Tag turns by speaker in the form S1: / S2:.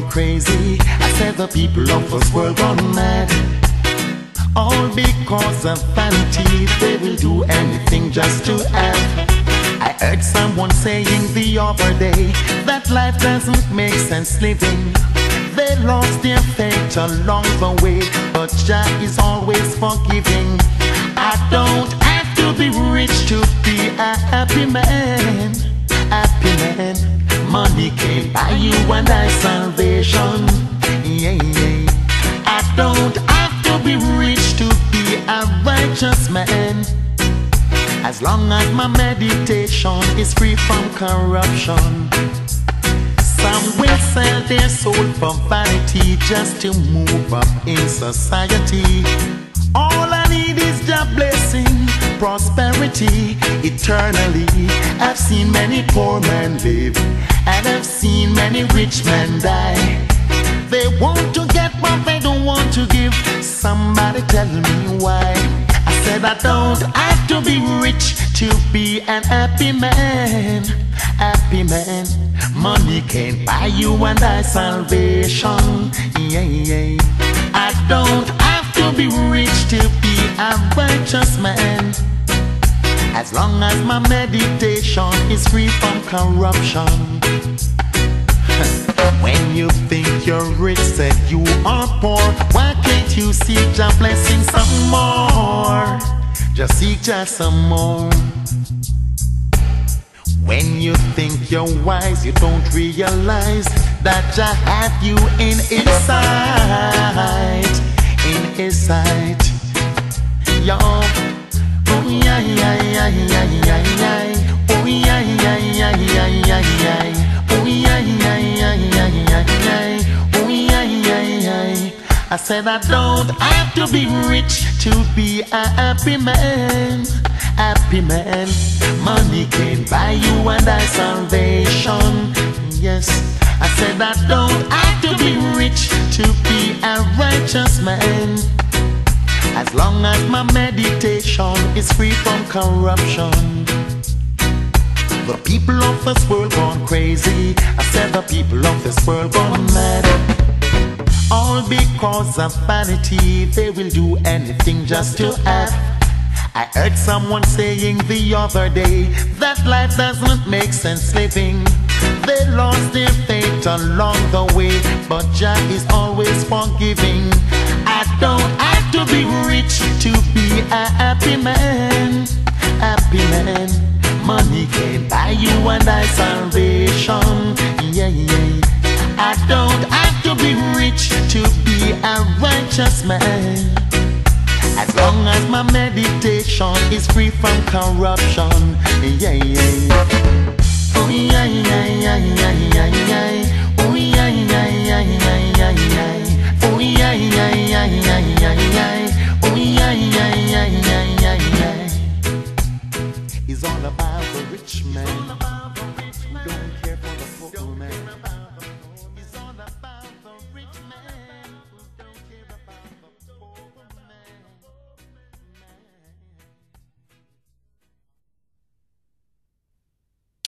S1: gone crazy. I said the people of this world gone mad. All because of vanity, they will do anything just to have. I heard someone saying the other day that life doesn't make sense living. They lost their faith along the way, but Jah is always forgiving. I don't have to be rich to be a happy man. Happy man. Money can't buy you and I salvation. Yeah, yeah. I don't have to be rich to be a righteous man. As long as my meditation is free from corruption. Some will sell their soul for vanity just to move up in society. All I need is the blessing, prosperity, eternally. I've seen many poor men live, and I've seen many rich men die. They want to get but they don't want to give. Somebody tell me why. I said I don't have to be rich to be an happy man. Happy man. Money can't buy you and I salvation. Yeah, yeah. I don't have to be rich to be a righteous man. As long as my meditation is free from corruption. When you think you're rich, said you are poor. Why can't you seek Jah blessing some more? Just seek Jah some more. When you think you're wise, you don't realize that Jah have you in His sight. In His sight. Yo. Oh yeah, yeah, yeah, yeah, yeah, yeah. Oh yeah, yeah, yeah, yeah, yeah, yeah. Oh yeah, yeah, yeah, yeah, yeah, yeah. Oh yeah, yeah, yeah. I said I don't have to be rich to be a happy man. Happy man. Money can't buy you and I salvation. Yes, I said I don't have to be rich to be a righteous man. As long as my meditation is free from corruption. The people of this world gone crazy. I said the people of this world gone mad. All because of vanity, they will do anything just to have. I heard someone saying the other day that life doesn't make sense living. They lost their faith along the way, but Jah is always forgiving. I don't have to be rich to be a happy man. Happy man. Money can't buy you and I salvation. Yeah, yeah. I don't have to be rich to be a righteous man. As long as my meditation is free from corruption. Yeah, yeah. Oh yeah, yeah, yeah,